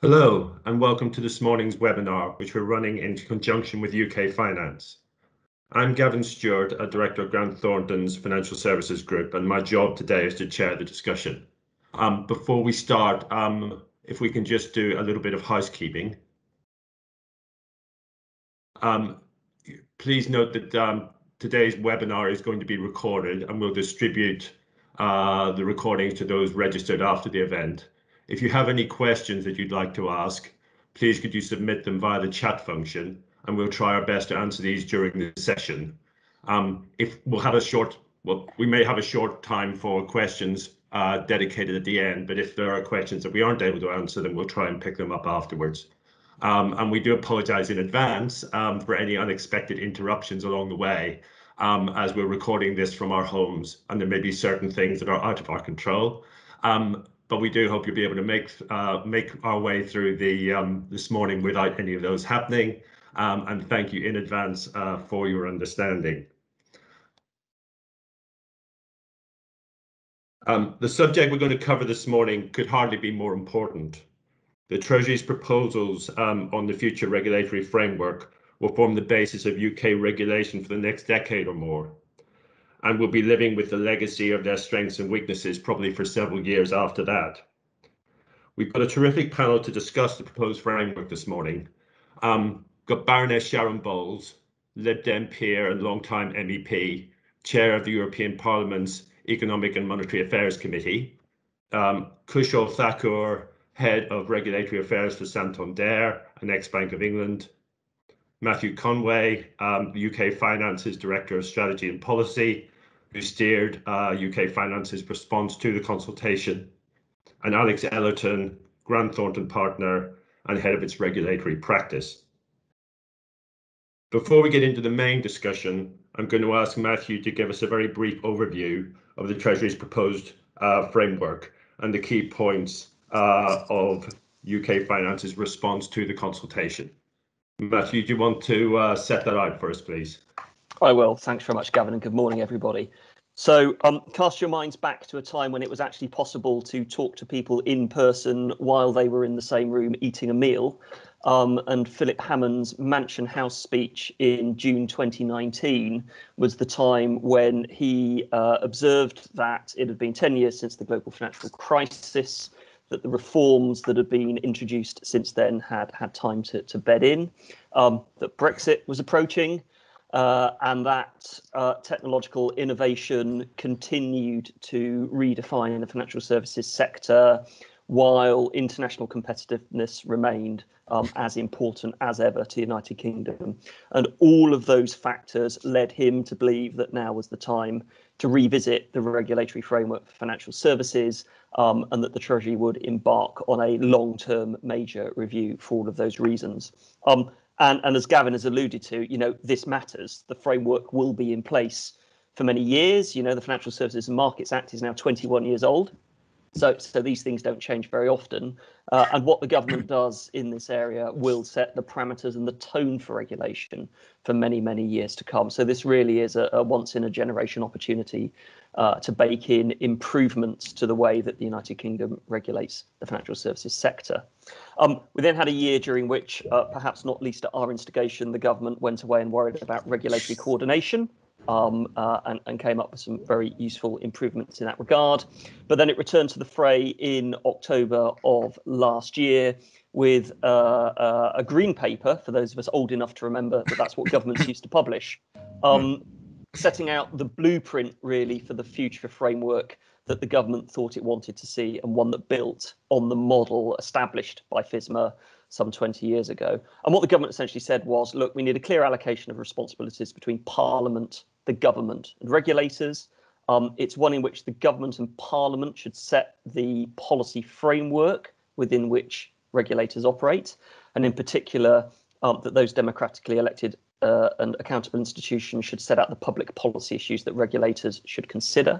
Hello, and welcome to this morning's webinar, which we're running in conjunction with UK Finance. I'm Gavin Stewart, a Director of Grant Thornton's Financial Services Group, and my job today is to chair the discussion. Before we start, if we can just do a little bit of housekeeping. Please note that today's webinar is going to be recorded, and we'll distribute the recording to those registered after the event. If you have any questions that you'd like to ask, please could you submit them via the chat function, and we'll try our best to answer these during the session. We may have a short time for questions dedicated at the end, but if there are questions that we aren't able to answer, then we'll try and pick them up afterwards. And we do apologise in advance for any unexpected interruptions along the way, as we're recording this from our homes, and there may be certain things that are out of our control. But we do hope you'll be able to make our way through this morning without any of those happening. And thank you in advance for your understanding. The subject we're going to cover this morning could hardly be more important. The Treasury's proposals on the future regulatory framework will form the basis of UK regulation for the next decade or more, and we'll be living with the legacy of their strengths and weaknesses probably for several years after that. We've got a terrific panel to discuss the proposed framework this morning. Got Baroness Sharon Bowles, Lib Dem peer and long-time MEP, Chair of the European Parliament's Economic and Monetary Affairs Committee, Kushal Thakur, Head of Regulatory Affairs for Santander and ex-Bank of England, Matthew Conway, UK Finance's Director of Strategy and Policy, who steered UK Finance's response to the consultation, and Alex Ellerton, Grant Thornton Partner and Head of its regulatory practice. Before we get into the main discussion, I'm going to ask Matthew to give us a very brief overview of the Treasury's proposed framework and the key points of UK Finance's response to the consultation. Matthew, do you want to set that out for us, please? I will. Thanks very much, Gavin, and good morning, everybody. So cast your minds back to a time when it was actually possible to talk to people in person while they were in the same room eating a meal. And Philip Hammond's Mansion House speech in June 2019 was the time when he observed that it had been 10 years since the global financial crisis, that the reforms that had been introduced since then had had time to bed in, that Brexit was approaching, and that technological innovation continued to redefine the financial services sector, while international competitiveness remained as important as ever to the United Kingdom. And all of those factors led him to believe that now was the time to revisit the regulatory framework for financial services, and that the Treasury would embark on a long-term major review for all of those reasons. And as Gavin has alluded to, this matters. The framework will be in place for many years. The Financial Services and Markets Act is now 21 years old. So these things don't change very often. And what the government does in this area will set the parameters and the tone for regulation for many, many years to come. So this really is a once in a generation opportunity to bake in improvements to the way that the United Kingdom regulates the financial services sector. We then had a year during which, perhaps not least at our instigation, the government went away and worried about regulatory coordination. And came up with some very useful improvements in that regard. But then it returned to the fray in October of last year with a green paper, for those of us old enough to remember that that's what governments used to publish, setting out the blueprint really for the future framework that the government thought it wanted to see, and one that built on the model established by FSMA some 20 years ago. And what the government essentially said was, look, we need a clear allocation of responsibilities between Parliament, the government and regulators. It's one in which the government and Parliament should set the policy framework within which regulators operate, and in particular, that those democratically elected and accountable institutions should set out the public policy issues that regulators should consider.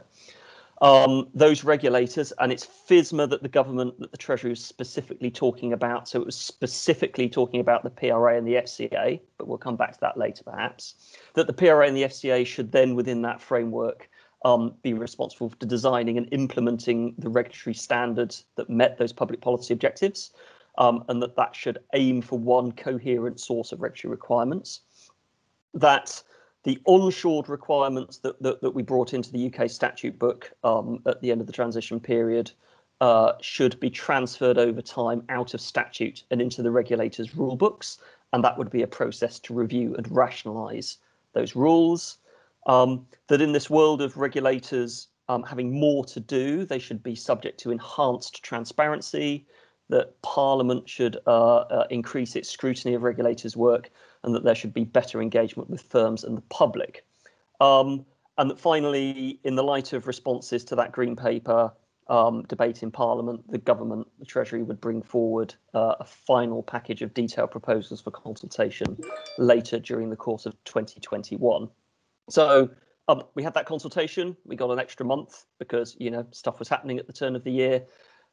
Those regulators, and it's FSMA that the Treasury was specifically talking about. So it was specifically talking about the PRA and the FCA, but we'll come back to that later perhaps, that the PRA and the FCA should then within that framework be responsible for designing and implementing the regulatory standards that met those public policy objectives. and that should aim for one coherent source of regulatory requirements. That the onshore requirements that we brought into the UK statute book at the end of the transition period should be transferred over time out of statute and into the regulators' rule books, and that would be a process to review and rationalise those rules. That in this world of regulators having more to do, they should be subject to enhanced transparency, that Parliament should increase its scrutiny of regulators' work, and that there should be better engagement with firms and the public. And that finally, in the light of responses to that Green Paper debate in Parliament, the government, the Treasury, would bring forward a final package of detailed proposals for consultation later during the course of 2021. So we had that consultation. We got an extra month because, you know, stuff was happening at the turn of the year.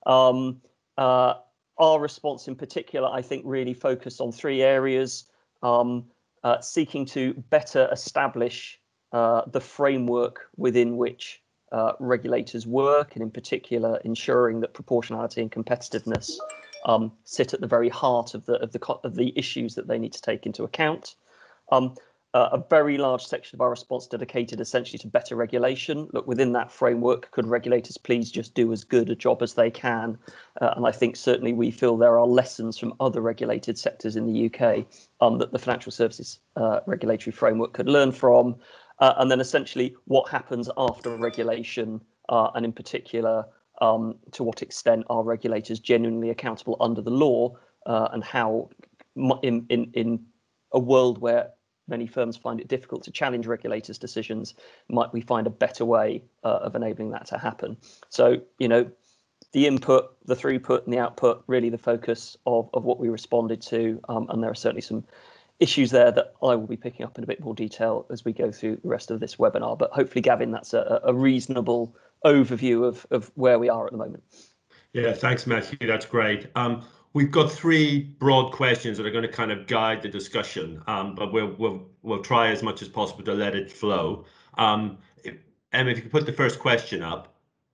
Our response in particular, I think, really focused on three areas, seeking to better establish the framework within which regulators work, and in particular ensuring that proportionality and competitiveness sit at the very heart of the issues that they need to take into account. A very large section of our response dedicated essentially to better regulation. Look, within that framework, could regulators please just do as good a job as they can? And I think certainly we feel there are lessons from other regulated sectors in the UK that the financial services regulatory framework could learn from. And then essentially what happens after regulation, and in particular, to what extent are regulators genuinely accountable under the law, and how in a world where many firms find it difficult to challenge regulators' decisions, might we find a better way of enabling that to happen? So, you know, the input, the throughput and the output, really the focus of what we responded to. And there are certainly some issues there that I will be picking up in a bit more detail as we go through the rest of this webinar. But hopefully, Gavin, that's a reasonable overview of where we are at the moment. Yeah, thanks, Matthew. That's great. We've got three broad questions that are going to kind of guide the discussion, but we'll try as much as possible to let it flow. Emma, if you could put the first question up,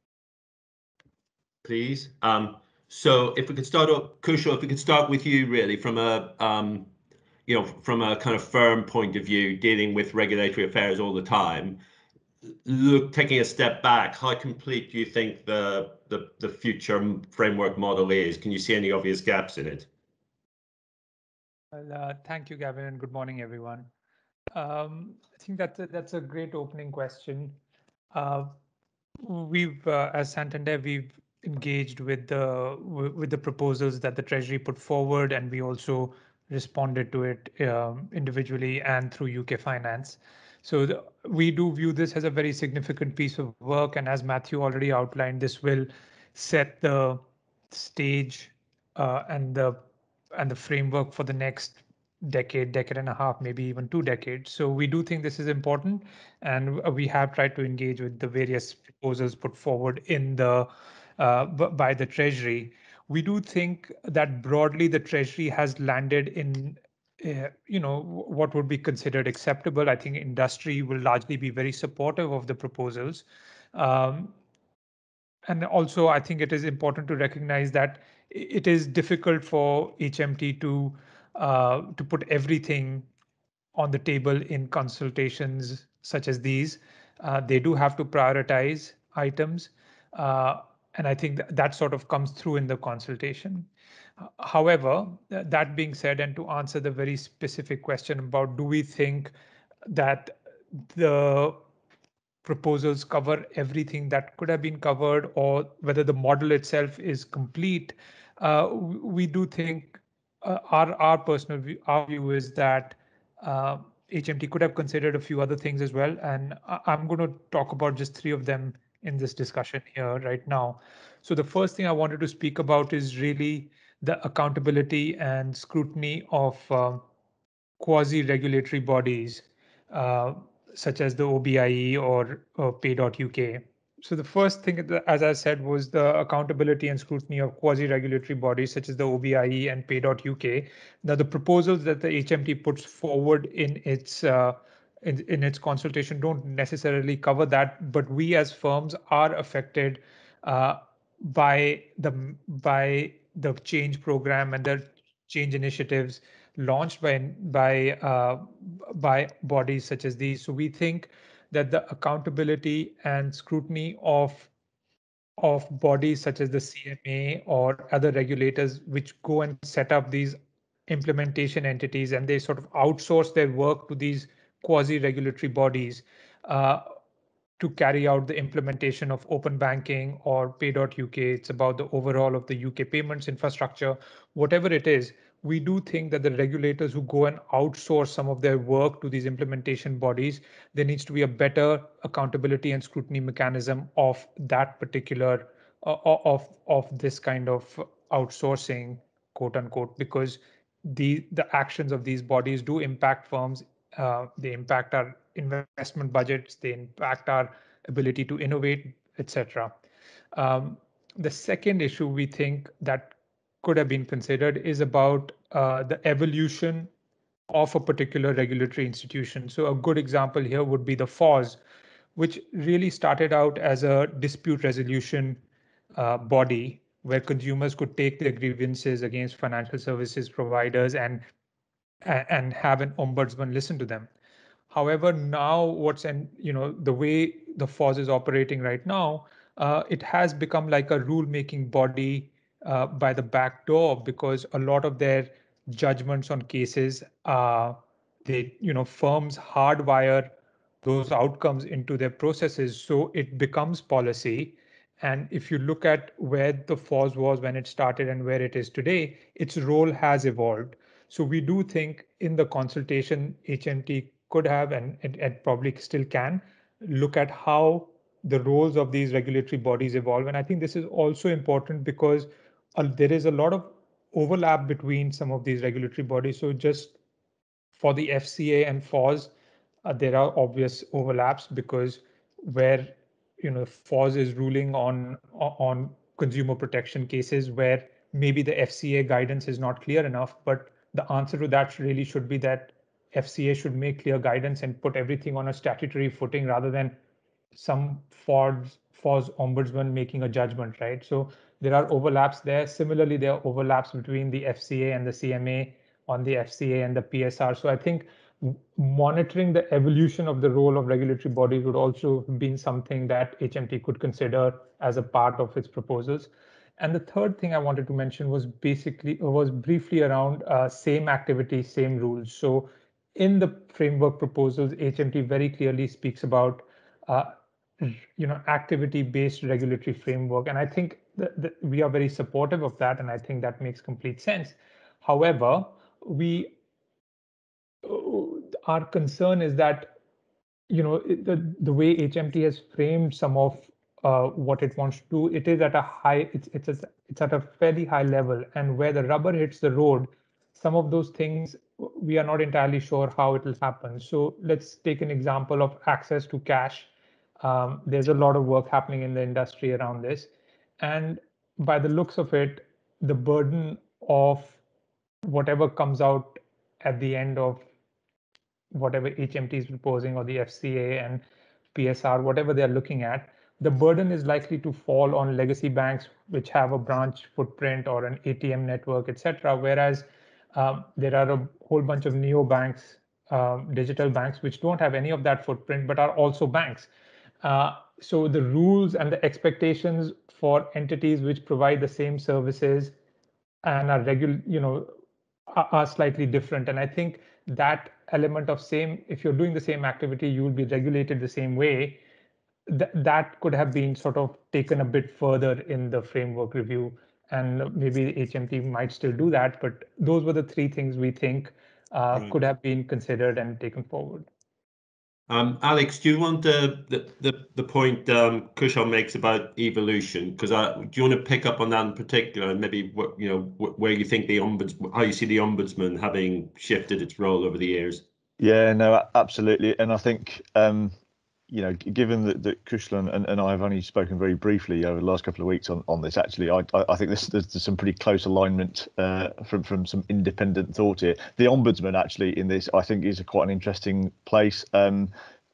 please. So if we could start up, Kushal, if we could start with you, really, from a from a kind of firm point of view, dealing with regulatory affairs all the time. Look, taking a step back, how complete do you think the future framework model is? Can you see any obvious gaps in it? Well, thank you, Gavin, and good morning, everyone. I think that's a great opening question. We've, as Santander, we've engaged with the proposals that the Treasury put forward, and we also responded to it individually and through UK Finance. So we do view this as a very significant piece of work, and as Matthew already outlined, this will set the stage and the framework for the next decade and a half, maybe even 2 decades. So we do think this is important, and we have tried to engage with the various proposals put forward in the by the Treasury. We do think that broadly the Treasury has landed in what would be considered acceptable. I think industry will largely be very supportive of the proposals. And also, I think it is important to recognize that it is difficult for HMT to put everything on the table in consultations such as these. They do have to prioritize items. And I think that sort of comes through in the consultation. However, that being said, and to answer the very specific question about do we think that the proposals cover everything that could have been covered, or whether the model itself is complete, we do think our personal view, our view is that HMT could have considered a few other things as well. And I'm going to talk about just 3 of them in this discussion here right now. So the first thing I wanted to speak about is really the accountability and scrutiny of quasi-regulatory bodies, such as the OBIE or pay.uk. So the first thing, as I said, was the accountability and scrutiny of quasi-regulatory bodies such as the OBIE and pay.uk. Now, the proposals that the HMT puts forward in its consultation don't necessarily cover that, but we as firms are affected by the change program and the change initiatives launched by bodies such as these. So we think that the accountability and scrutiny of bodies such as the CMA or other regulators which go and set up these implementation entities and they sort of outsource their work to these quasi-regulatory bodies uh, to carry out the implementation of open banking or pay.uk. It's about the overall of the UK payments infrastructure, whatever it is. We do think that the regulators who go and outsource some of their work to these implementation bodies, there needs to be a better accountability and scrutiny mechanism of that particular of this kind of outsourcing, quote unquote, because the actions of these bodies do impact firms. They impact our investment budgets, they impact our ability to innovate, etc. The second issue we think that could have been considered is about the evolution of a particular regulatory institution. So a good example here would be the FOS, which really started out as a dispute resolution body where consumers could take their grievances against financial services providers and have an ombudsman listen to them. However, now the way the FOS is operating right now, it has become like a rule-making body by the back door because a lot of their judgments on cases, firms hardwire those outcomes into their processes, so it becomes policy. And if you look at where the FOS was when it started and where it is today, its role has evolved. So we do think in the consultation, HMT could have and probably still can look at how the roles of these regulatory bodies evolve. And I think this is also important because there is a lot of overlap between some of these regulatory bodies. So just for the FCA and FOS, there are obvious overlaps because where FOS is ruling on consumer protection cases where maybe the FCA guidance is not clear enough, but the answer to that really should be that FCA should make clear guidance and put everything on a statutory footing rather than some FOS ombudsman making a judgment, right? So there are overlaps there. Similarly, there are overlaps between the FCA and the CMA on the FCA and the PSR. So I think monitoring the evolution of the role of regulatory bodies would also be something that HMT could consider as a part of its proposals. And the third thing I wanted to mention was briefly around same activity, same rules. So in the framework proposals, HMT very clearly speaks about activity-based regulatory framework. And I think that we are very supportive of that. And I think that makes complete sense. However, our concern is that, the way HMT has framed some of what it wants to do, it is at a high, it's at a fairly high level. And where the rubber hits the road, some of those things, we are not entirely sure how it will happen. So let's take an example of access to cash. There's a lot of work happening in the industry around this. And by the looks of it, the burden of whatever comes out at the end of whatever HMT is proposing or the FCA and PSR, whatever they're looking at, the burden is likely to fall on legacy banks which have a branch footprint or an ATM network, etc. Whereas there are a whole bunch of neobanks, digital banks, which don't have any of that footprint, but are also banks. So the rules and the expectations for entities which provide the same services and are slightly different. And I think that element of if you're doing the same activity, you will be regulated the same way. That could have been sort of taken a bit further in the framework review. And maybe HMT might still do that. But those were the three things we think could have been considered and taken forward. Alex, do you want the point Kushal makes about evolution? Because do you want to pick up on that in particular, and maybe where you think how you see the ombudsman having shifted its role over the years? Yeah, no, absolutely, and I think given that Kushal and I have only spoken very briefly over the last couple of weeks on this, actually, I think there's some pretty close alignment from some independent thought here. The ombudsman actually in this, I think, is quite an interesting place.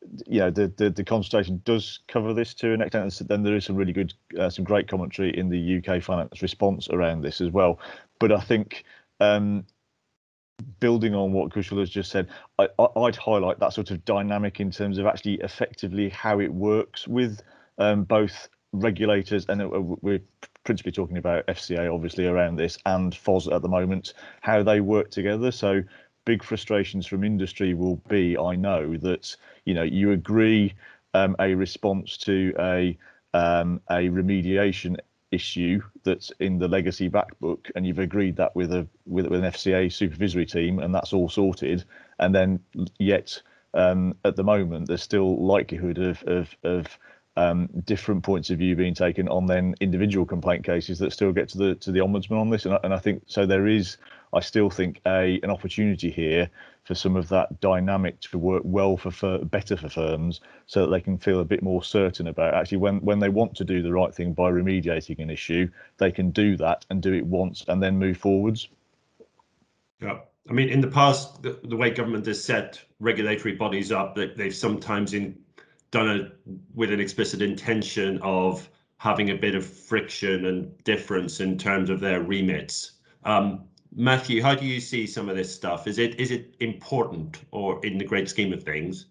the consultation does cover this to an extent. Then there is some really good, some great commentary in the UK finance response around this as well. But I think building on what Kushal has just said, I'd highlight that sort of dynamic in terms of actually effectively how it works with both regulators, and we're principally talking about FCA obviously around this, and FOS at the moment, how they work together. So big frustrations from industry will be, I know, that you agree a response to a remediation issue that's in the legacy backbook, and you've agreed that with an FCA supervisory team, and that's all sorted, and then yet at the moment there's still likelihood of different points of view being taken on then individual complaint cases that still get to the ombudsman on this, and I think so there is, I still think, an opportunity here for some of that dynamic to work well better for firms, so that they can feel a bit more certain about actually when they want to do the right thing by remediating an issue, they can do that and do it once and then move forwards. Yeah, I mean, in the past, the way government has set regulatory bodies up, that they've sometimes done it with an explicit intention of having a bit of friction and difference in terms of their remits. Matthew, how do you see some of this stuff? Is it important, or in the great scheme of things?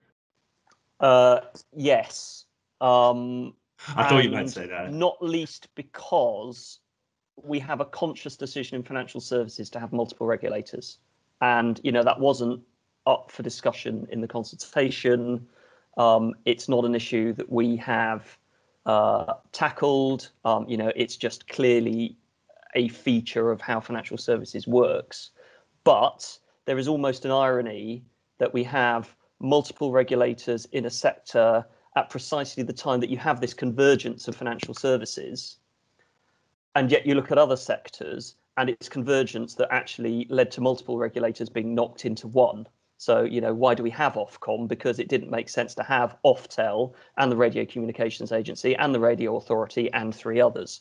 Yes. I thought you might say that. Not least because we have a conscious decision in financial services to have multiple regulators, and that wasn't up for discussion in the consultation. It's not an issue that we have tackled. It's just clearly a feature of how financial services works. But there is almost an irony that we have multiple regulators in a sector at precisely the time that you have this convergence of financial services, and yet you look at other sectors and it's convergence that actually led to multiple regulators being knocked into one. So, why do we have Ofcom? Because it didn't make sense to have Oftel and the Radio Communications Agency and the Radio Authority and 3 others.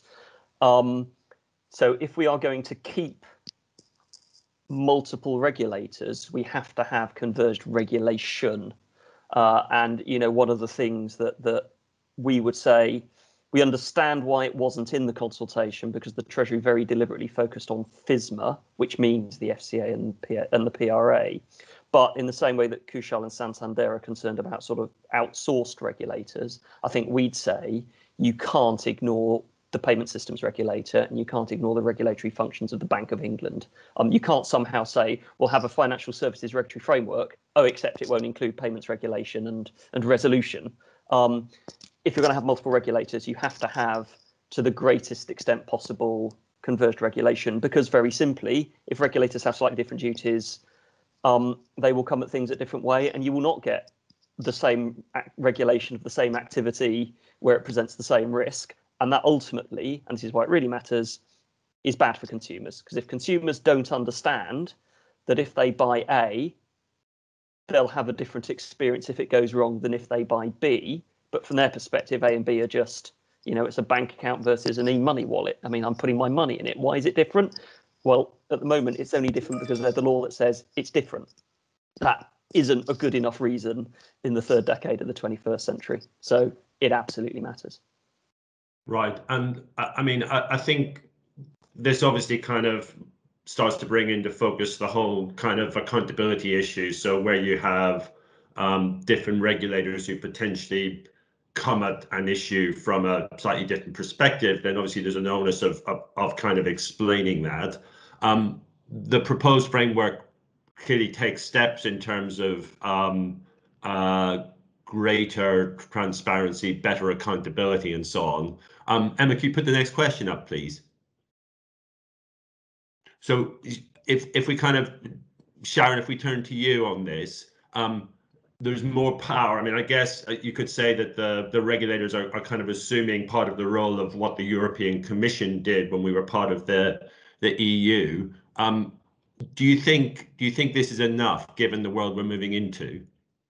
So if we are going to keep multiple regulators, we have to have converged regulation. And one of the things that we would say, we understand why it wasn't in the consultation, because the Treasury very deliberately focused on FSMA, which means the FCA and the PRA. But in the same way that Kushal and Santander are concerned about sort of outsourced regulators, I think we'd say you can't ignore the payment systems regulator, and you can't ignore the regulatory functions of the Bank of England. You can't somehow say we'll have a financial services regulatory framework, except it won't include payments regulation and resolution. If you're going to have multiple regulators, you have to have, to the greatest extent possible, converged regulation, because very simply, if regulators have slightly different duties, they will come at things a different way, and you will not get the same regulation of the same activity where it presents the same risk. And that ultimately, and this is why it really matters, is bad for consumers. Because if consumers don't understand that if they buy A, they'll have a different experience if it goes wrong than if they buy B. But from their perspective, A and B are just, it's a bank account versus an e-money wallet. I mean, I'm putting my money in it. Why is it different? Well, at the moment, it's only different because there's the law that says it's different. That isn't a good enough reason in the 3rd decade of the 21st century. So it absolutely matters. Right. And I mean, I think this obviously kind of starts to bring into focus the whole kind of accountability issue. So where you have different regulators who potentially come at an issue from a slightly different perspective, then obviously there's an onus of kind of explaining that. The proposed framework clearly takes steps in terms of greater transparency, better accountability, and so on. Emma, can you put the next question up, please? So if we kind of, Sharon, if we turn to you on this, there's more power. I mean, I guess you could say that the regulators are kind of assuming part of the role of what the European Commission did when we were part of the EU. Do you think this is enough given the world we're moving into?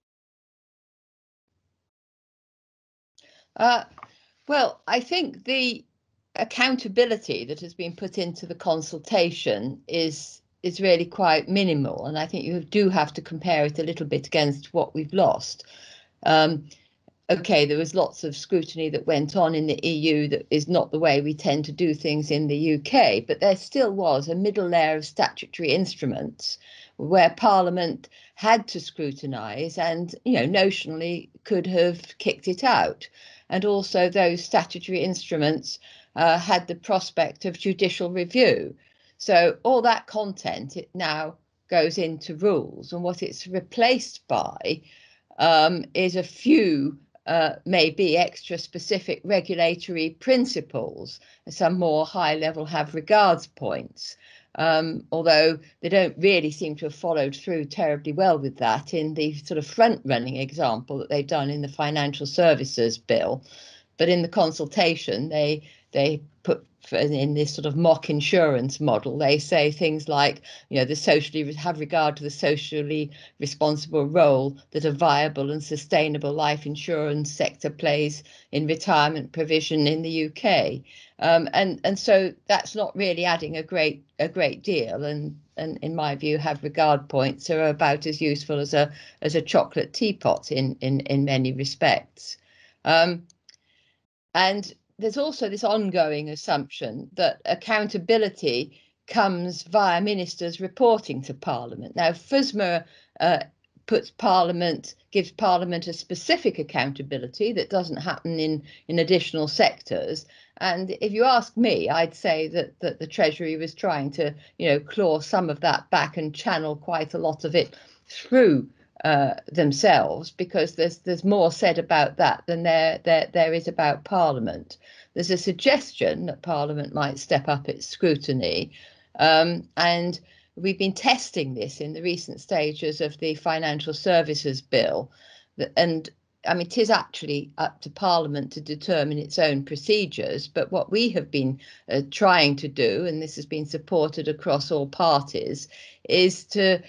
Well, I think the accountability that has been put into the consultation is really quite minimal, and I think you do have to compare it a little bit against what we've lost. OK, there was lots of scrutiny that went on in the EU that is not the way we tend to do things in the UK, but there still was a middle layer of statutory instruments where Parliament had to scrutinise and, notionally could have kicked it out. And also those statutory instruments had the prospect of judicial review. So all that content, it now goes into rules, and what it's replaced by is a few maybe extra specific regulatory principles. Some more high level have regards points, although they don't really seem to have followed through terribly well with that in the sort of front running example that they've done in the financial services bill. But in the consultation, they put in this sort of mock insurance model, they say things like, the socially have regard to the socially responsible role that a viable and sustainable life insurance sector plays in retirement provision in the UK. And so that's not really adding a great deal. And in my view, have regard points are about as useful as a chocolate teapot in many respects. And there's also this ongoing assumption that accountability comes via ministers reporting to Parliament. Now, FUSMA gives Parliament a specific accountability that doesn't happen in additional sectors. And if you ask me, I'd say that the Treasury was trying to, claw some of that back and channel quite a lot of it through themselves, because there's more said about that than there is about Parliament. There's a suggestion that Parliament might step up its scrutiny, and we've been testing this in the recent stages of the Financial Services Bill, and I mean, it is actually up to Parliament to determine its own procedures, but what we have been trying to do, and this has been supported across all parties, is to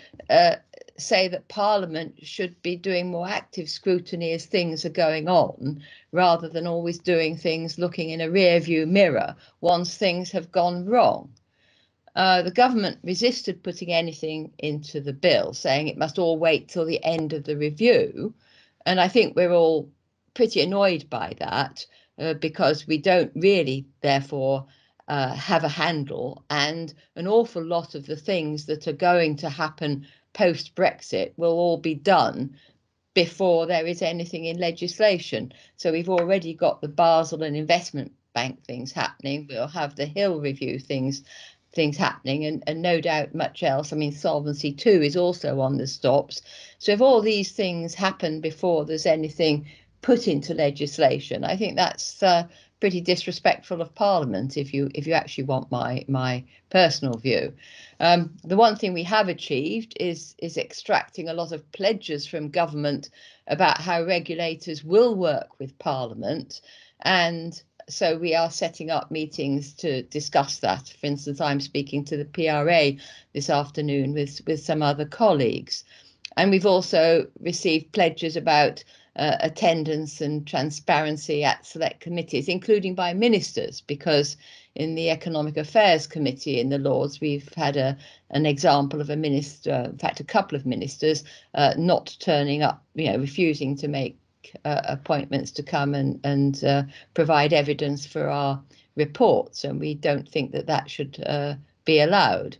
say that Parliament should be doing more active scrutiny as things are going on, rather than always doing things looking in a rear view mirror once things have gone wrong. The government resisted putting anything into the bill, saying it must all wait till the end of the review. And I think we're all pretty annoyed by that, because we don't really, therefore, have a handle, and an awful lot of the things that are going to happen post-Brexit will all be done before there is anything in legislation. So we've already got the Basel and Investment Bank things happening. We'll have the Hill review things happening, and no doubt much else. I mean, Solvency II is also on the stops. So if all these things happen before there's anything put into legislation, I think that's pretty disrespectful of Parliament, if you actually want my personal view. The one thing we have achieved is extracting a lot of pledges from government about how regulators will work with Parliament, and so we are setting up meetings to discuss that. For instance, I'm speaking to the PRA this afternoon with some other colleagues. And we've also received pledges about attendance and transparency at select committees, including by ministers, because in the Economic Affairs Committee in the Lords, we've had an example of a minister, in fact, a couple of ministers not turning up, refusing to make appointments to come and provide evidence for our reports, and we don't think that should be allowed.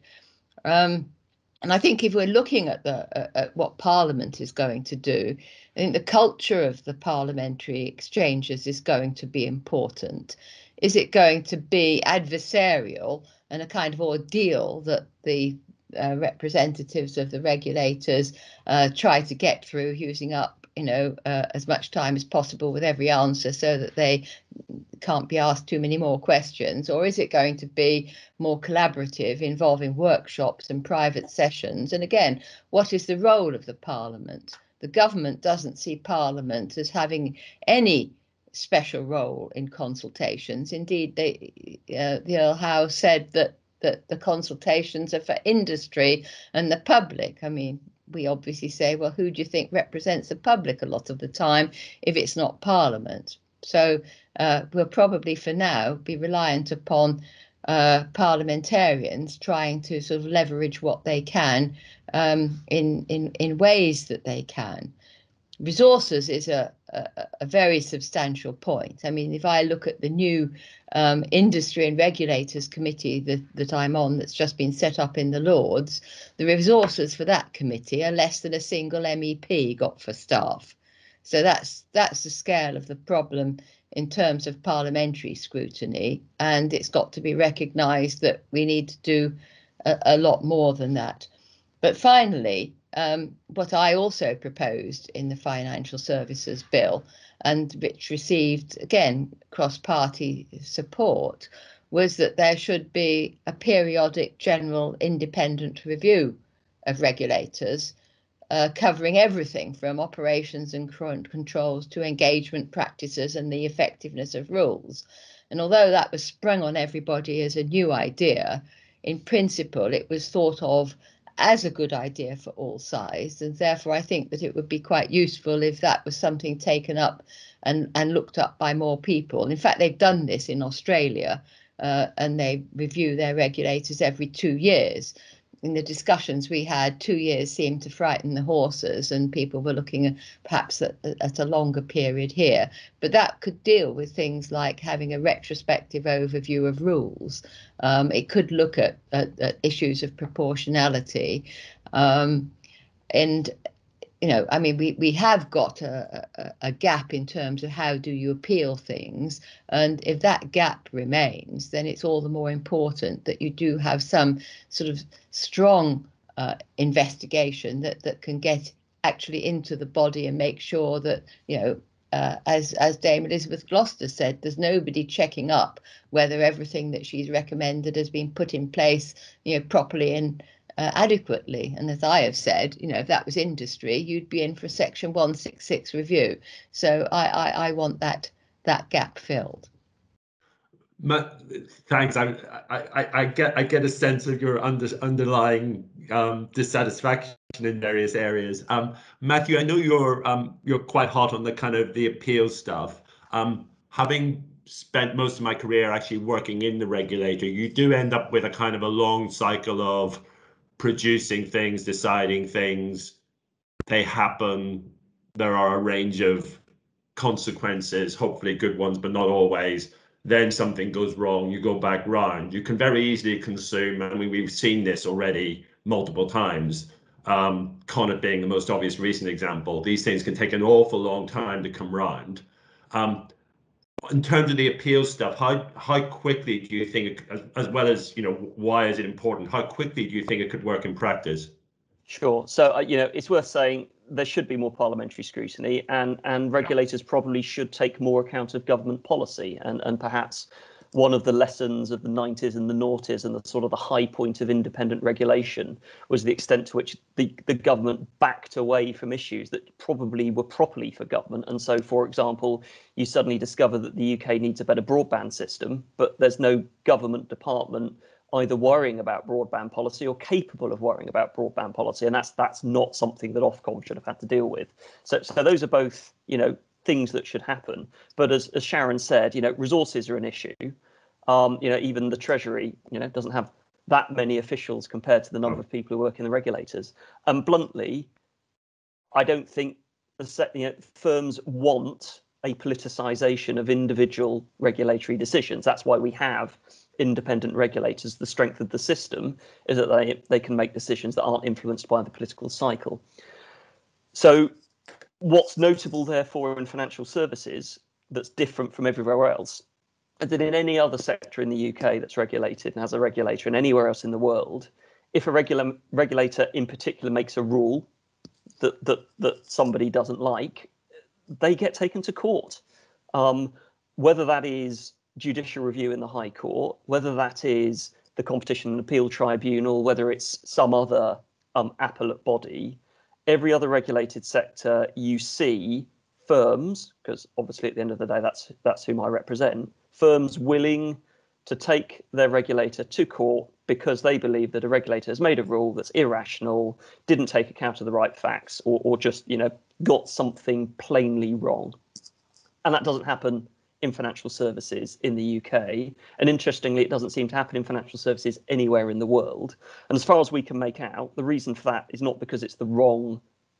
And I think if we're looking at what Parliament is going to do, I think the culture of the parliamentary exchanges is going to be important. Is it going to be adversarial and a kind of ordeal that the representatives of the regulators try to get through, using up as much time as possible with every answer so that they can't be asked too many more questions? Or is it going to be more collaborative, involving workshops and private sessions? And again, what is the role of the Parliament? The government doesn't see Parliament as having any special role in consultations. Indeed, the Earl Howe said that the consultations are for industry and the public. I mean, we obviously say, well, who do you think represents the public a lot of the time if it's not Parliament? So we'll probably for now be reliant upon parliamentarians trying to sort of leverage what they can in ways that they can. resources is a very substantial point. I mean, if I look at the new Industry and Regulators Committee that I'm on, that's just been set up in the Lords, the resources for that committee are less than a single MEP got for staff. So that's the scale of the problem in terms of parliamentary scrutiny, and it's got to be recognised that we need to do a lot more than that. But finally, what I also proposed in the Financial Services Bill, and which received, again, cross-party support, was that there should be a periodic general independent review of regulators, covering everything from operations and current controls to engagement practices and the effectiveness of rules. And although that was sprung on everybody as a new idea, in principle, it was thought of as a good idea for all sides, and therefore I think that it would be quite useful if that was something taken up and looked up by more people. In fact, they've done this in Australia, and they review their regulators every 2 years. In the discussions we had, 2 years seemed to frighten the horses, and people were looking at perhaps at a longer period here. But that could deal with things like having a retrospective overview of rules. It could look at issues of proportionality. And you know, I mean, we have got a gap in terms of how do you appeal things, and if that gap remains, then it's all the more important that you do have some sort of strong investigation that can get actually into the body and make sure that, you know, as Dame Elizabeth Gloucester said, there's nobody checking up whether everything that she's recommended has been put in place, you know, properly and adequately. And as I have said, you know, if that was industry, you'd be in for a Section 166 review. So I want that gap filled. Thanks. I get a sense of your underlying dissatisfaction in various areas. Matthew, I know you're quite hot on the kind of the appeal stuff. Having spent most of my career actually working in the regulator, you do end up with a kind of a long cycle of producing things, deciding things, they happen, there are a range of consequences, hopefully good ones, but not always. Then something goes wrong, you go back round. You can very easily consume, I mean, we've seen this already multiple times, Connaught being the most obvious recent example. These things can take an awful long time to come round. In terms of the appeal stuff, how quickly do you think, as well as, you know, why is it important? How quickly do you think it could work in practice? Sure. So, you know, it's worth saying there should be more parliamentary scrutiny, and regulators probably should take more account of government policy. And perhaps one of the lessons of the 90s and the noughties and the sort of the high point of independent regulation was the extent to which the government backed away from issues that probably were properly for government. And so, for example, you suddenly discover that the UK needs a better broadband system, but there's no government department either worrying about broadband policy or capable of worrying about broadband policy. And that's not something that Ofcom should have had to deal with. So those are both, you know, things that should happen. But as Sharon said, you know, resources are an issue. You know, even the Treasury, you know, doesn't have that many officials compared to the number of people who work in the regulators. And bluntly, I don't think firms want a politicisation of individual regulatory decisions. That's why we have independent regulators. The strength of the system is that they can make decisions that aren't influenced by the political cycle. So what's notable, therefore, in financial services that's different from everywhere else is that in any other sector in the UK that's regulated and has a regulator, and anywhere else in the world, if a regulator in particular makes a rule that somebody doesn't like, they get taken to court. Whether that is judicial review in the High Court, whether that is the Competition and Appeal Tribunal, whether it's some other appellate body, every other regulated sector, you see firms, because obviously at the end of the day, that's whom I represent, firms willing to take their regulator to court because they believe that a regulator has made a rule that's irrational, didn't take account of the right facts, or just, you know, got something plainly wrong. And that doesn't happen in financial services in the UK. And interestingly, it doesn't seem to happen in financial services anywhere in the world. And as far as we can make out, the reason for that is not because it's the wrong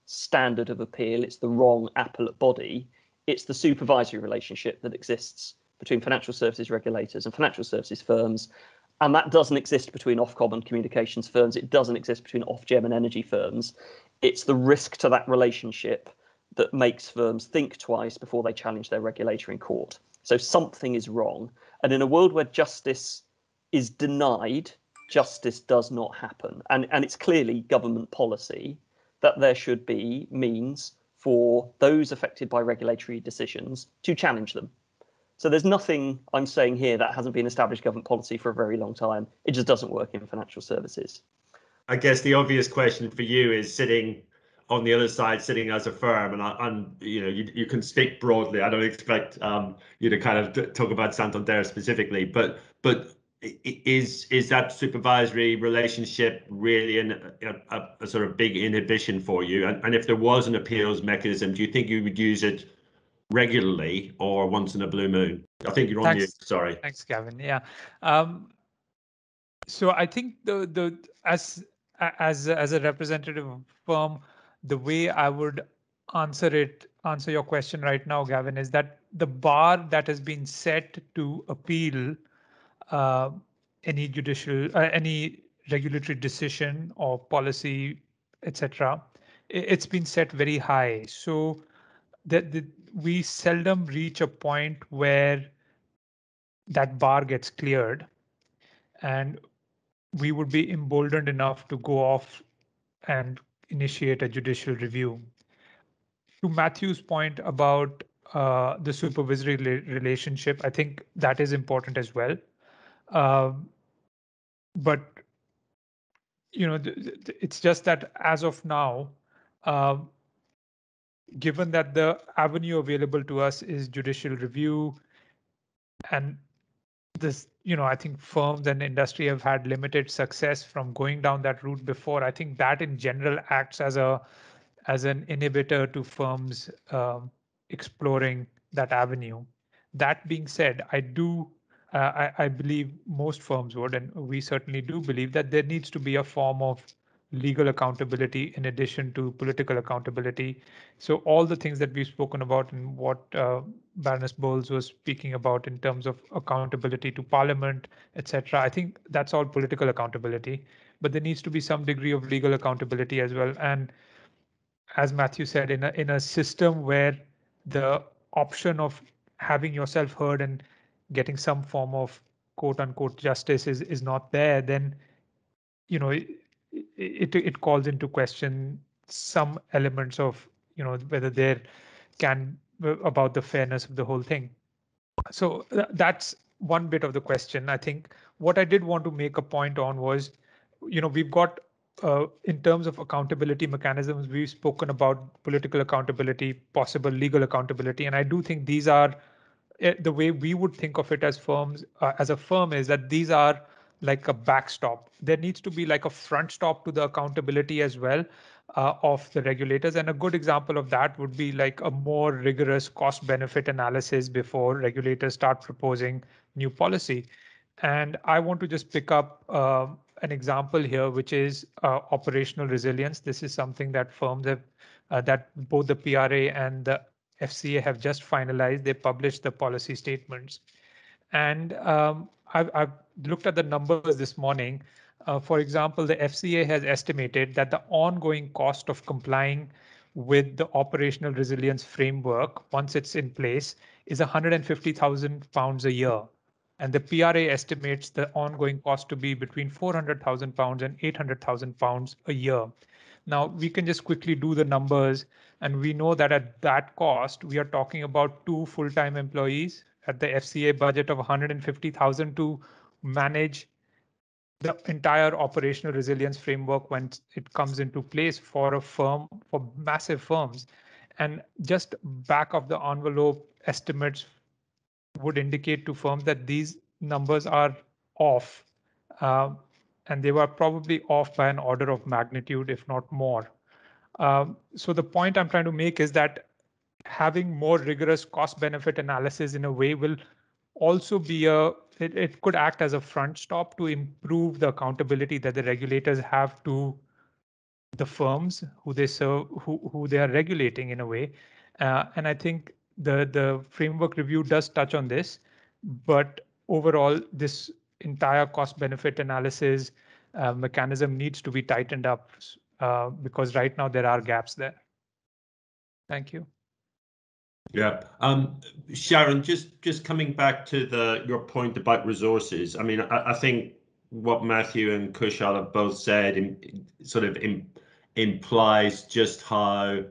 standard of appeal, it's the wrong appellate body, it's the supervisory relationship that exists between financial services regulators and financial services firms. And that doesn't exist between Ofcom and communications firms. It doesn't exist between Ofgem and energy firms. It's the risk to that relationship that makes firms think twice before they challenge their regulator in court. So something is wrong. And in a world where justice is denied, justice does not happen. And it's clearly government policy that there should be means for those affected by regulatory decisions to challenge them. So there's nothing I'm saying here that hasn't been established government policy for a very long time. It just doesn't work in financial services. I guess the obvious question for you is, sitting on the other side, sitting as a firm, and you know, you can speak broadly. I don't expect you to kind of talk about Santander specifically, but is that supervisory relationship really a sort of big inhibition for you? And if there was an appeals mechanism, do you think you would use it regularly or once in a blue moon? I think you're on mute. Sorry. Thanks, Gavin. Yeah. So I think as a representative of firm, the way I would answer your question right now, Gavin, is that the bar that has been set to appeal any regulatory decision or policy, etc., it's been set very high. So that we seldom reach a point where that bar gets cleared, and we would be emboldened enough to go off and initiate a judicial review. To Matthew's point about the supervisory relationship, I think that is important as well. But you know, it's just that as of now, given that the avenue available to us is judicial review, and this, you know, I think firms and industry have had limited success from going down that route before. I think that in general acts as an inhibitor to firms exploring that avenue. That being said, I believe most firms would, and we certainly do believe, that there needs to be a form of legal accountability in addition to political accountability. So all the things that we've spoken about and what Baroness Bowles was speaking about in terms of accountability to Parliament, etc., I think that's all political accountability, but there needs to be some degree of legal accountability as well. And as Matthew said, in a system where the option of having yourself heard and getting some form of quote unquote justice is not there, then you know it calls into question some elements of, you know, whether there can, about the fairness of the whole thing. So that's one bit of the question. I think what I did want to make a point on was, you know, we've got in terms of accountability mechanisms, we've spoken about political accountability, possible legal accountability, and I do think these are the way we would think of it as firms, as a firm, is that these are like a backstop. There needs to be like a front stop to the accountability as well of the regulators. And a good example of that would be like a more rigorous cost benefit analysis before regulators start proposing new policy. And I want to just pick up an example here, which is operational resilience. This is something that firms have, that both the PRA and the FCA have just finalized. They published the policy statements. And I've looked at the numbers this morning. For example, the FCA has estimated that the ongoing cost of complying with the operational resilience framework, once it's in place, is £150,000 a year. And the PRA estimates the ongoing cost to be between £400,000 and £800,000 a year. Now, we can just quickly do the numbers, and we know that at that cost, we are talking about 2 full-time employees at the FCA budget of $150,000 to manage the entire operational resilience framework when it comes into place for a firm, for massive firms. And just back of the envelope estimates would indicate to firms that these numbers are off, and they were probably off by an order of magnitude, if not more. So the point I'm trying to make is that having more rigorous cost benefit analysis in a way will also be it could act as a front stop to improve the accountability that the regulators have to the firms who they serve, who they are regulating in a way. And I think the framework review does touch on this, but overall, this entire cost benefit analysis mechanism needs to be tightened up because right now there are gaps there. Thank you. Yeah, Sharon, just coming back to your point about resources. I mean, I think what Matthew and Kushal have both said implies just how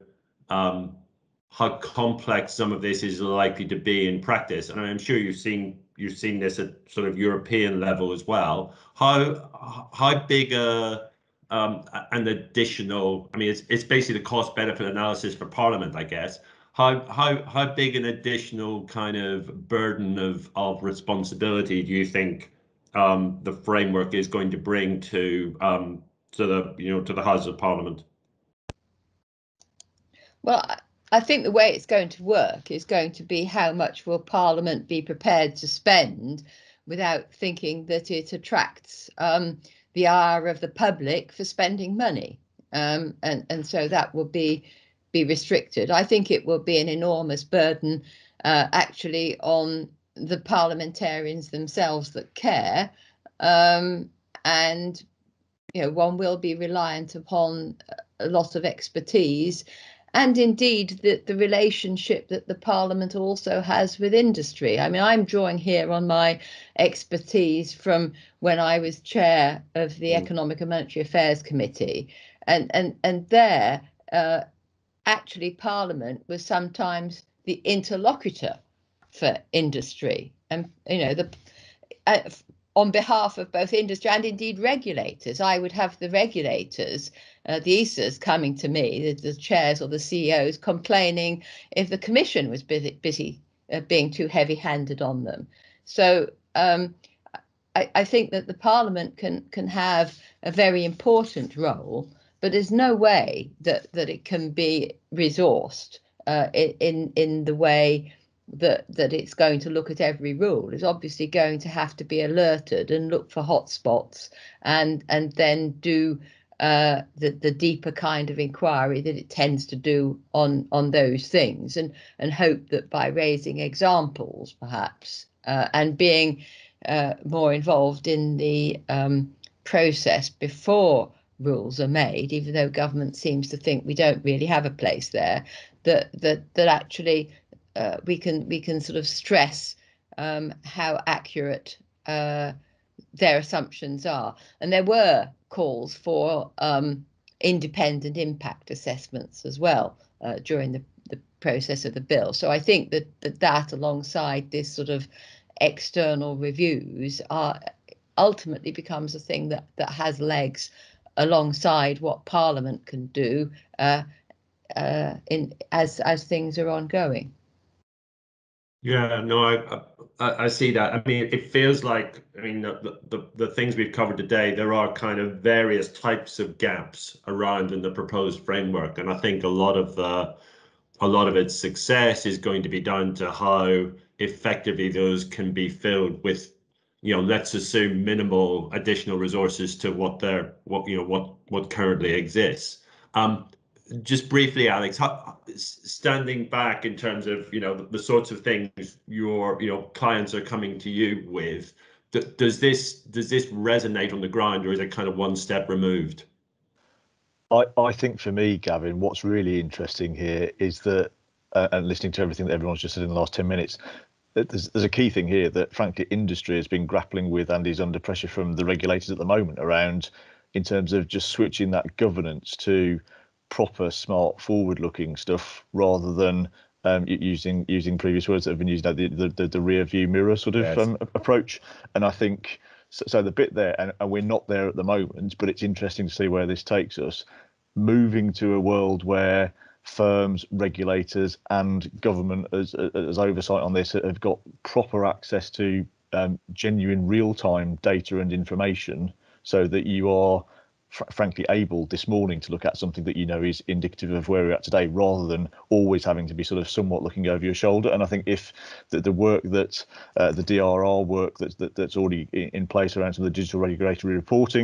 complex some of this is likely to be in practice, and I'm sure you've seen this at sort of European level as well. How big an additional? I mean, it's basically the cost benefit analysis for Parliament, I guess. How big an additional kind of burden of responsibility do you think the framework is going to bring to the House of Parliament? Well, I think the way it's going to work is going to be how much will Parliament be prepared to spend without thinking that it attracts the ire of the public for spending money, and so that will be restricted. I think it will be an enormous burden actually on the parliamentarians themselves that care, and one will be reliant upon a lot of expertise, and indeed the relationship that the Parliament also has with industry. I mean, I'm drawing here on my expertise from when I was chair of the Economic and Monetary Affairs Committee, and there actually Parliament was sometimes the interlocutor for industry, and on behalf of both industry and indeed regulators. I would have the regulators, the ESAs, coming to me, the chairs or the CEOs, complaining if the Commission was busy being too heavy-handed on them. So I think that the Parliament can have a very important role, but there's no way that it can be resourced in the way that it's going to look at every rule. It's obviously going to have to be alerted and look for hotspots, and then do the deeper kind of inquiry that it tends to do on those things, and hope that by raising examples perhaps and being more involved in the process before rules are made, even though government seems to think we don't really have a place there, that actually we can sort of stress how accurate their assumptions are. And there were calls for independent impact assessments as well during the process of the bill. So I think that alongside this sort of external reviews ultimately becomes a thing that has legs alongside what Parliament can do as things are ongoing. Yeah, no, I see that. I mean, it feels like, I mean, the things we've covered today, there are kind of various types of gaps around in the proposed framework, and I think a lot of its success is going to be down to how effectively those can be filled with, let's assume minimal additional resources to what currently exists. Just briefly, Alex, standing back in terms of the sorts of things your clients are coming to you with, does this resonate on the ground, or is it kind of one step removed? I think for me, Gavin, what's really interesting here is that, and listening to everything that everyone's just said in the last 10 minutes, there's a key thing here that frankly industry has been grappling with and is under pressure from the regulators at the moment around, in terms of just switching that governance to proper, smart, forward-looking stuff rather than using previous words that have been used, the rear view mirror sort of approach. And I think so the bit there, and we're not there at the moment, but it's interesting to see where this takes us, moving to a world where firms, regulators and government as oversight on this have got proper access to genuine real-time data and information, so that you are frankly able this morning to look at something that is indicative of where we're at today, rather than always having to be sort of somewhat looking over your shoulder. And I think if the work that the DRR work that's already in place around some of the digital regulatory reporting,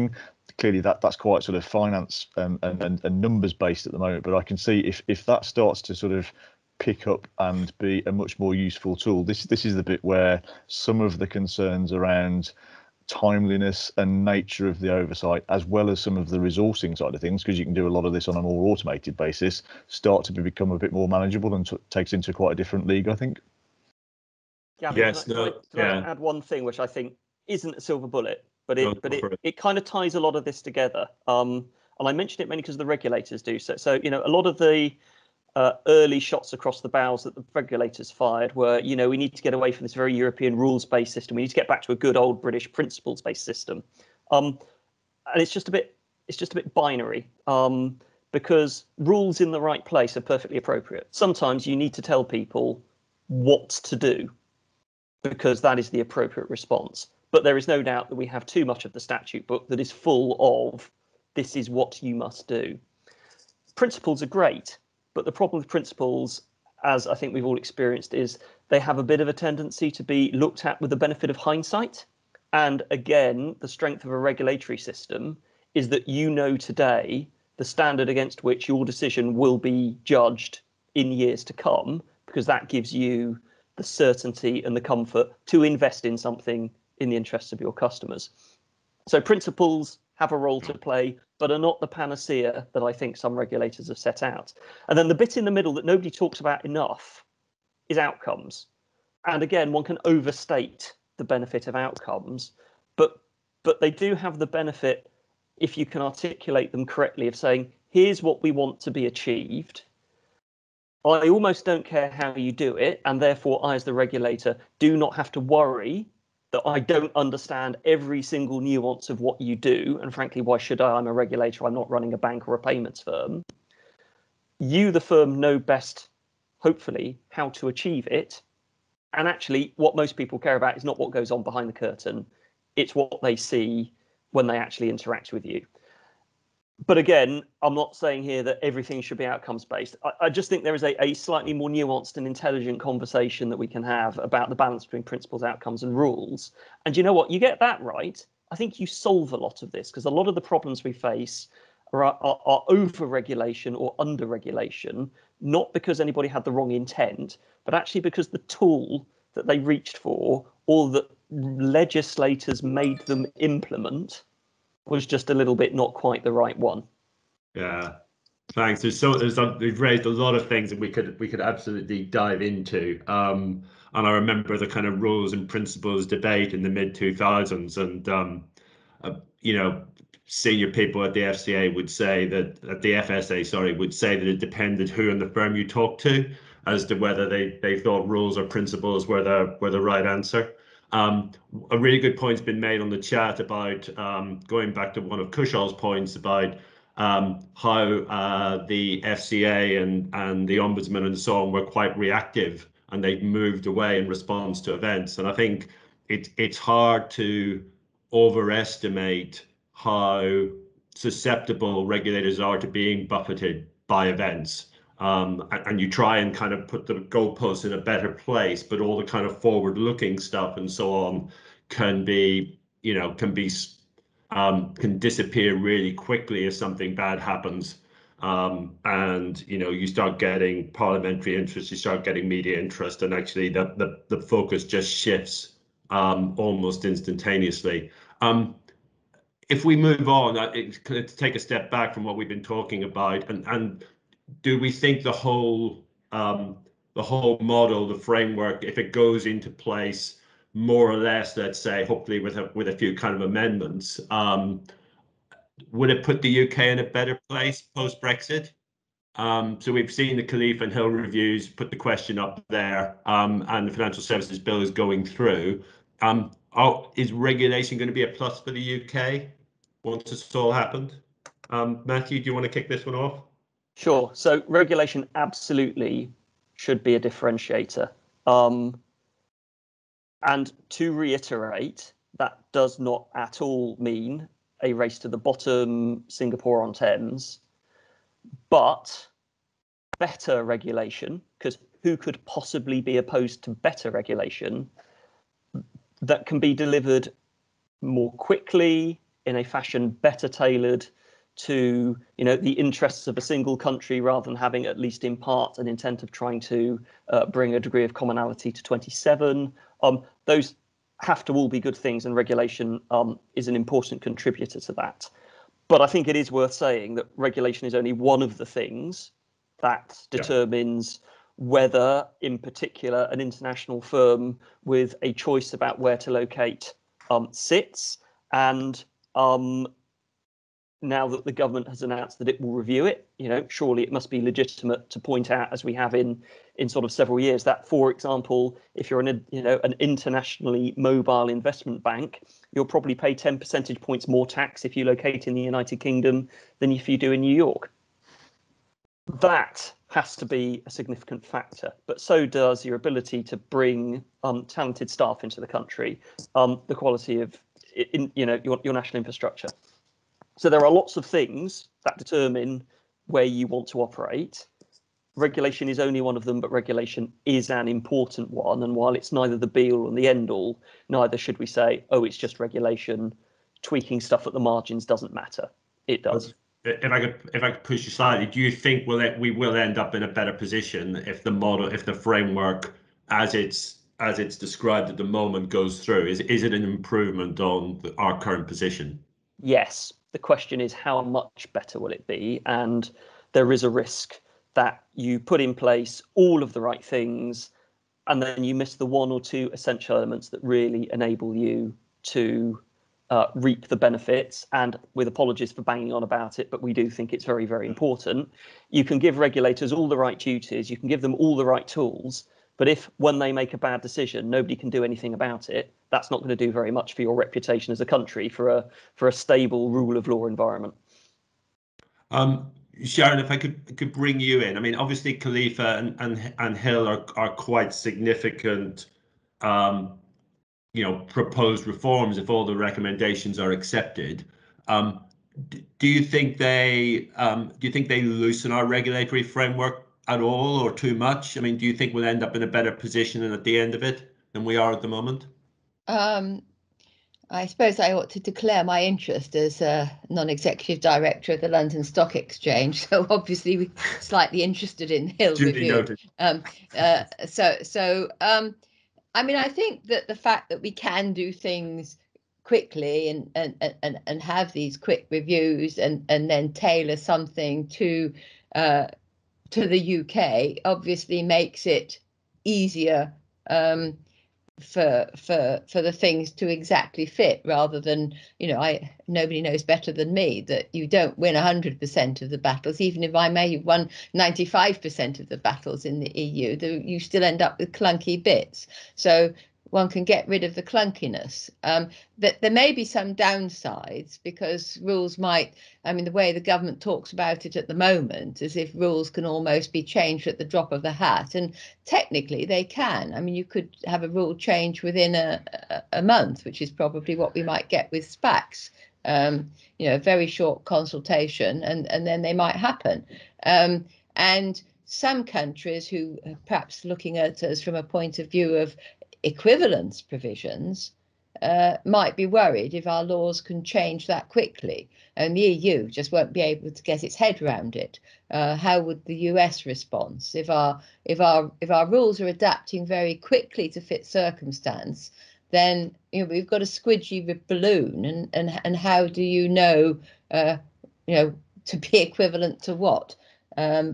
clearly that's quite sort of finance and numbers based at the moment. But I can see if that starts to sort of pick up and be a much more useful tool. This is the bit where some of the concerns around timeliness and nature of the oversight, as well as some of the resourcing side of things, because you can do a lot of this on a more automated basis, start to become a bit more manageable and takes into quite a different league, I think. Gavin, Yes, can I add one thing which I think isn't a silver bullet, but it kind of ties a lot of this together. And I mentioned it mainly because the regulators do. So you know, a lot of the early shots across the bows that the regulators fired were, you know, we need to get away from this very European rules-based system. We need to get back to a good old British principles-based system. And it's just a bit binary, because rules in the right place are perfectly appropriate. Sometimes you need to tell people what to do, because that is the appropriate response. But there is no doubt that we have too much of the statute book that is full of this is what you must do. Principles are great, but the problem with principles, as I think we've all experienced, is they have a bit of a tendency to be looked at with the benefit of hindsight. And again, the strength of a regulatory system is that you know today the standard against which your decision will be judged in years to come, because that gives you the certainty and the comfort to invest in something in the interests of your customers. So principles have a role to play, but are not the panacea that I think some regulators have set out. And then the bit in the middle that nobody talks about enough is outcomes. And again, one can overstate the benefit of outcomes, but they do have the benefit, if you can articulate them correctly, of saying, here's what we want to be achieved. I almost don't care how you do it, and therefore I, as the regulator, do not have to worry that I don't understand every single nuance of what you do. And frankly, why should I? I'm a regulator. I'm not running a bank or a payments firm. You, the firm, know best, hopefully, how to achieve it. And actually, what most people care about is not what goes on behind the curtain. It's what they see when they actually interact with you. But again, I'm not saying here that everything should be outcomes based. I just think there is a slightly more nuanced and intelligent conversation that we can have about the balance between principles, outcomes and rules. And you know what? You get that right, I think you solve a lot of this, because a lot of the problems we face are over-regulation or under-regulation, not because anybody had the wrong intent, but actually because the tool that they reached for or that legislators made them implement was just a little bit not quite the right one. Yeah, thanks. We've raised a lot of things that we could absolutely dive into. And I remember the kind of rules and principles debate in the mid-2000s, and you know, senior people at the FCA would say that at the FSA, sorry, would say that it depended who in the firm you talked to as to whether they thought rules or principles were the right answer. A really good point's been made on the chat about going back to one of Kushal's points about how the FCA and the Ombudsman and so on were quite reactive, and they've moved away in response to events. And I think it's hard to overestimate how susceptible regulators are to being buffeted by events. And you try and kind of put the goalposts in a better place, but all the kind of forward-looking stuff and so on can disappear really quickly if something bad happens. And you start getting parliamentary interest, you start getting media interest, and actually the focus just shifts almost instantaneously. If we move on, to take a step back from what we've been talking about, and do we think the whole model, the framework, if it goes into place more or less, let's say, hopefully with a few kind of amendments, would it put the UK in a better place post-Brexit? So we've seen the Khalifa and Hill reviews put the question up there, and the Financial Services Bill is going through. Is regulation going to be a plus for the UK once it's all happened? Matthew, do you want to kick this one off? Sure. So regulation absolutely should be a differentiator. And to reiterate, that does not at all mean a race to the bottom, Singapore on Thames, but better regulation, because who could possibly be opposed to better regulation that can be delivered more quickly, in a fashion better tailored to, you know, the interests of a single country, rather than having, at least in part, an intent of trying to bring a degree of commonality to 27. Those have to all be good things, and regulation is an important contributor to that. But I think it is worth saying that regulation is only one of the things that determines whether, in particular, an international firm with a choice about where to locate sits. And now that the government has announced that it will review it, you know, surely it must be legitimate to point out, as we have in sort of several years, that, for example, if you're an internationally mobile investment bank, you'll probably pay 10 percentage points more tax if you locate in the United Kingdom than if you do in New York. That has to be a significant factor, but so does your ability to bring talented staff into the country, the quality of your national infrastructure. So there are lots of things that determine where you want to operate. Regulation is only one of them, but regulation is an important one. And while it's neither the be all and the end all, neither should we say, oh, it's just regulation. Tweaking stuff at the margins doesn't matter. It does. If I could push you slightly, do you think we will end up in a better position if the framework as it's described at the moment goes through? Is it an improvement on our current position? Yes. The question is, how much better will it be? And there is a risk that you put in place all of the right things and then you miss the one or two essential elements that really enable you to reap the benefits. And with apologies for banging on about it, but we do think it's very, very important. You can give regulators all the right duties, you can give them all the right tools, but if when they make a bad decision, nobody can do anything about it, that's not going to do very much for your reputation as a country, for a stable rule of law environment. Sharon, if I could bring you in. I mean, obviously Khalifa and Hill are quite significant proposed reforms if all the recommendations are accepted. Do you think they loosen our regulatory framework at all, or too much? I mean, do you think we'll end up in a better position at the end of it than we are at the moment? I suppose I ought to declare my interest as a non-executive director of the London Stock Exchange. So obviously we're slightly interested in Hill's review. I mean, I think that the fact that we can do things quickly and have these quick reviews and then tailor something to the UK obviously makes it easier for the things to exactly fit, rather than, nobody knows better than me that you don't win 100% of the battles. Even if I may have won 95% of the battles in the EU, you still end up with clunky bits. So one can get rid of the clunkiness. That there may be some downsides, because rules might, the way the government talks about it at the moment, as if rules can almost be changed at the drop of the hat, and technically they can. I mean, you could have a rule change within a month, which is probably what we might get with SPACs. A very short consultation, and then they might happen. And some countries who are perhaps looking at us from a point of view of equivalence provisions might be worried if our laws can change that quickly, and the EU just won't be able to get its head around it. How would the US respond if our rules are adapting very quickly to fit circumstance? Then we've got a squidgy balloon, and how do you know to be equivalent to what? And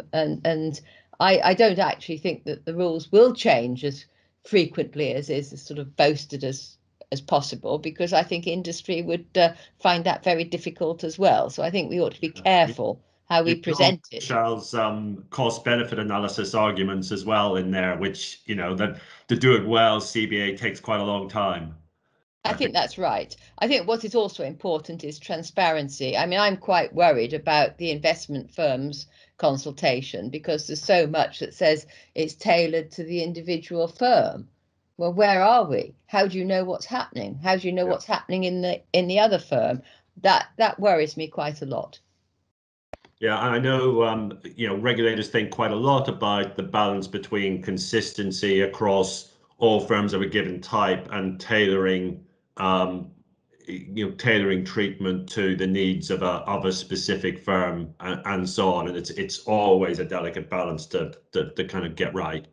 I don't actually think that the rules will change as frequently as is sort of boasted as possible, because I think industry would find that very difficult as well. So I think we ought to be careful how we present it. Charles' cost-benefit analysis arguments as well in there, which that to do it well, CBA takes quite a long time. I think that's right. I think what is also important is transparency. I mean, I'm quite worried about the investment firms consultation, because there's so much that says it's tailored to the individual firm. Well, where are we? How do you know what's happening? How do you know what's happening in the other firm? That worries me quite a lot. Yeah, I know regulators think quite a lot about the balance between consistency across all firms of a given type and tailoring tailoring treatment to the needs of a specific firm and so on. And it's always a delicate balance to kind of get right.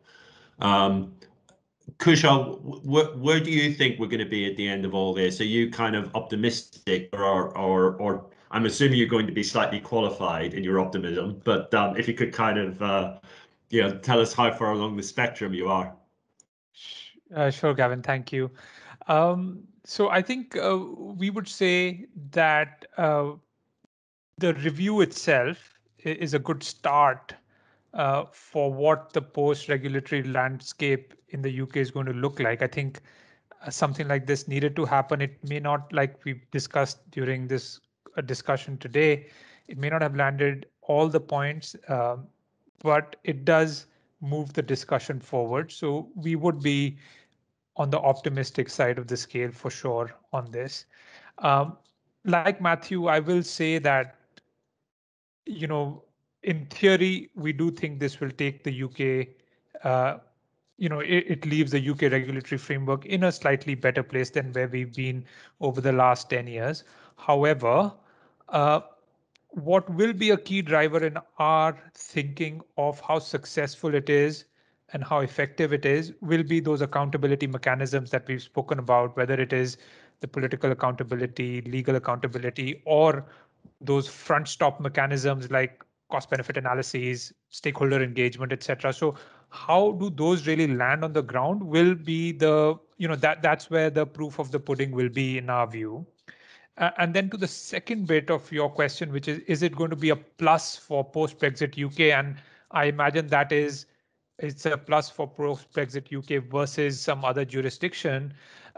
Kushal, where do you think we're going to be at the end of all this? Are you kind of optimistic, or I'm assuming you're going to be slightly qualified in your optimism, but if you could kind of tell us how far along the spectrum you are. Sure, Gavin, thank you. So I think we would say that the review itself is a good start for what the post-regulatory landscape in the UK is going to look like. I think something like this needed to happen. It may not, like we've discussed during this discussion today, it may not have landed all the points, but it does move the discussion forward. So we would be on the optimistic side of the scale for sure on this. Like Matthew, I will say that, in theory, we do think this will take the UK, it leaves the UK regulatory framework in a slightly better place than where we've been over the last 10 years. However, what will be a key driver in our thinking of how successful it is and how effective it is will be those accountability mechanisms that we've spoken about, whether it is the political accountability, legal accountability, or those front stop mechanisms like cost benefit analyses, stakeholder engagement, etc. So how do those really land on the ground will be that's where the proof of the pudding will be in our view. And then to the second bit of your question, which is it going to be a plus for post-Brexit UK? And I imagine it's a plus for post-Brexit UK versus some other jurisdiction.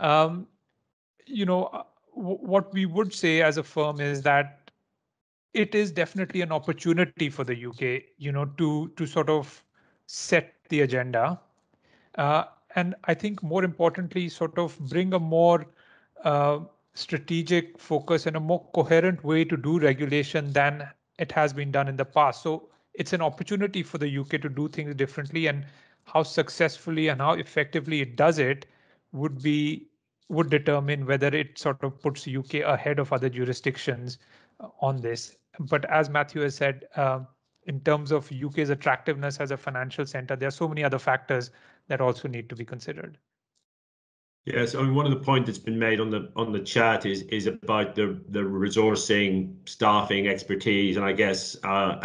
What we would say as a firm is that it is definitely an opportunity for the UK, to sort of set the agenda. And I think more importantly, sort of bring a more strategic focus and a more coherent way to do regulation than it has been done in the past. So it's an opportunity for the UK to do things differently, and how successfully and how effectively it does it would determine whether it sort of puts UK ahead of other jurisdictions on this. But as Matthew has said, in terms of UK's attractiveness as a financial center, there are so many other factors that also need to be considered. Yes, I mean, one of the points that's been made on the chat is about the resourcing, staffing, expertise, and I guess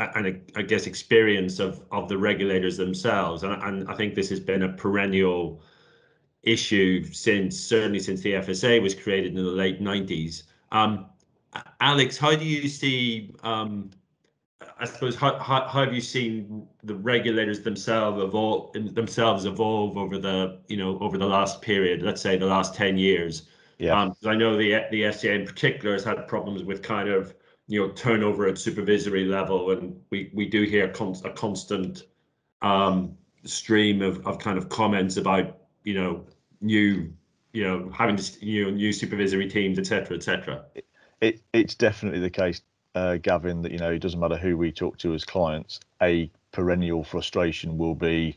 experience of the regulators themselves, and I think this has been a perennial issue certainly since the FSA was created in the late 90s. Alex, how do you see? I suppose how have you seen the regulators themselves evolve over the last period, let's say the last 10 years? Yeah. I know the FCA in particular has had problems with kind of turnover at supervisory level, and we do hear a constant stream of kind of comments about new having new supervisory teams, etc. It's definitely the case, Gavin, that it doesn't matter who we talk to as clients, a perennial frustration will be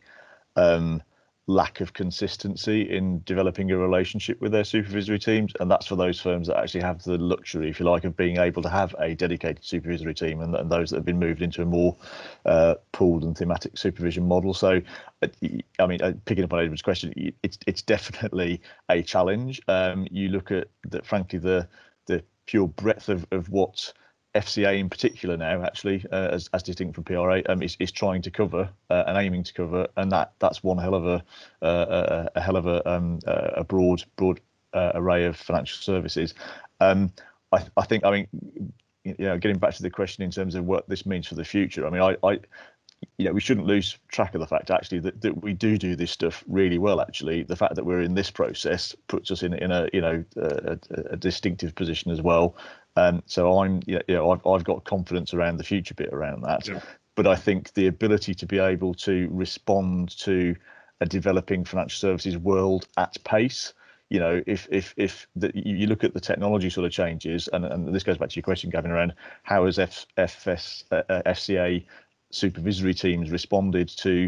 lack of consistency in developing a relationship with their supervisory teams, and that's for those firms that actually have the luxury, if you like, of being able to have a dedicated supervisory team, and those that have been moved into a more pooled and thematic supervision model. So, I mean, picking up on Edward's question, it's definitely a challenge. You look at frankly the pure breadth of what FCA in particular now, actually, as distinct from PRA, is trying to cover and aiming to cover, and that's one hell of a broad array of financial services. I think, getting back to the question in terms of what this means for the future, I mean, we shouldn't lose track of the fact actually that we do this stuff really well. Actually, the fact that we're in this process puts us in a distinctive position as well. So I've got confidence around the future bit around that. Yeah. But I think the ability to be able to respond to a developing financial services world at pace, if you look at the technology sort of changes, and this goes back to your question, Gavin, around how has FCA supervisory teams responded to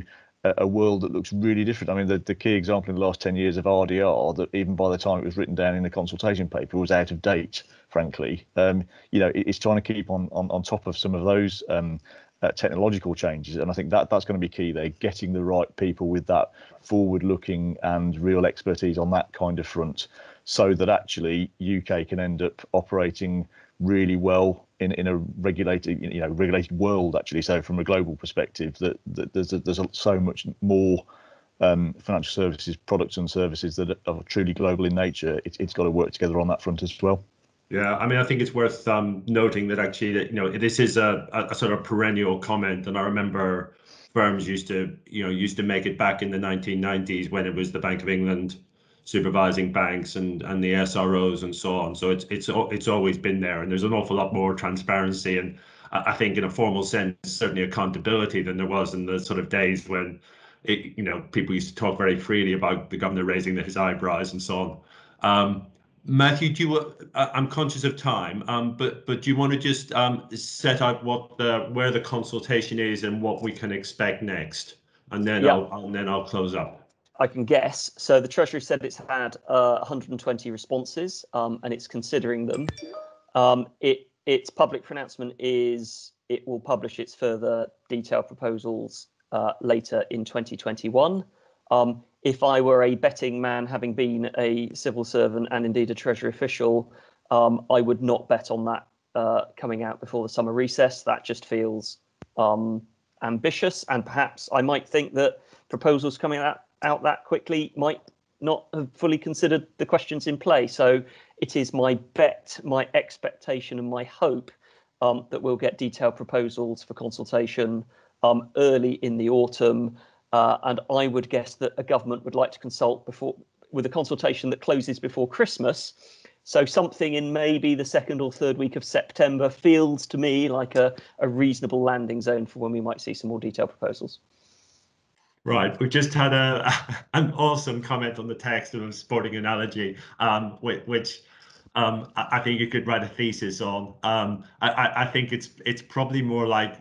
a world that looks really different. I mean, the key example in the last 10 years of RDR, that even by the time it was written down in the consultation paper, was out of date, frankly. It's trying to keep on top of some of those technological changes, and I think that's going to be key there, getting the right people with that forward-looking and real expertise on that kind of front, so that actually UK can end up operating really well in a regulated world, actually. So from a global perspective, that there's so much more financial services products and services that are truly global in nature. It's got to work together on that front as well. Yeah, I mean, I think it's worth noting that actually that this is a sort of perennial comment, and I remember firms used to make it back in the 1990s when it was the Bank of England supervising banks and the SROs and so on. So it's always been there, and there's an awful lot more transparency, and I think in a formal sense certainly accountability than there was in the sort of days when people used to talk very freely about the governor raising his eyebrows and so on. Matthew, I'm conscious of time, but do you want to just set out where the consultation is and what we can expect next, and then I'll close up. I can guess. So the Treasury said it's had 120 responses, and it's considering them. Its public pronouncement is it will publish its further detailed proposals later in 2021. If I were a betting man, having been a civil servant and indeed a Treasury official, I would not bet on that coming out before the summer recess. That just feels ambitious, and perhaps I might think that proposals coming out that quickly might not have fully considered the questions in play. So it is my bet, my expectation and my hope that we'll get detailed proposals for consultation early in the autumn. And I would guess that a government would like to consult with a consultation that closes before Christmas. So something in maybe the second or third week of September feels to me like a reasonable landing zone for when we might see some more detailed proposals. Right, we just had an awesome comment on the text of a sporting analogy, which I think you could write a thesis on. I think it's probably more like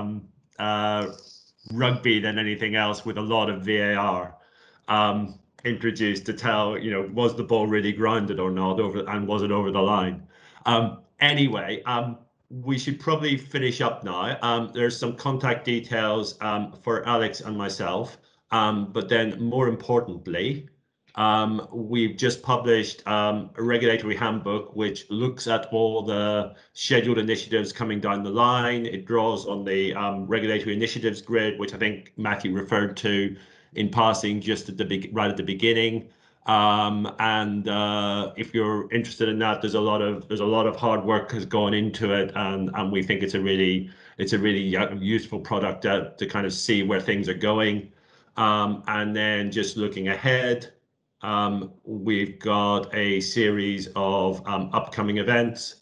rugby than anything else, with a lot of VAR introduced to tell, was the ball really grounded or not, and was it over the line? Anyway, we should probably finish up now. There's some contact details for Alex and myself, but then more importantly, we've just published a regulatory handbook which looks at all the scheduled initiatives coming down the line. It draws on the regulatory initiatives grid, which I think Matthew referred to in passing just right at the beginning. And if you're interested in that, there's a lot of hard work has gone into it, and we think it's a really useful product to kind of see where things are going. And then just looking ahead, we've got a series of upcoming events.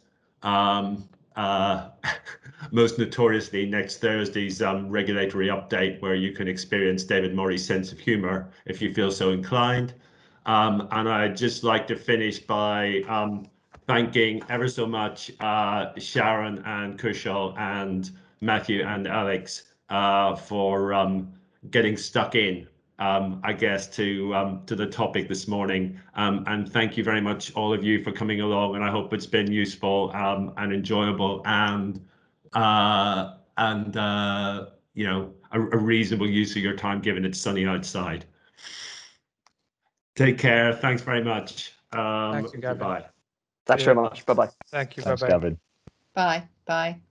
Most notoriously next Thursday's regulatory update, where you can experience David Murray's sense of humour if you feel so inclined. And I'd just like to finish by thanking ever so much Sharon and Kushal and Matthew and Alex for getting stuck in, I guess, to the topic this morning. And thank you very much, all of you, for coming along. And I hope it's been useful and enjoyable, and a reasonable use of your time, given it's sunny outside. Take care. Thanks very much. Thank you, Gavin. Goodbye. Thanks very much. Bye-bye. Thank you. Thanks, Bye-bye. Gavin. Bye.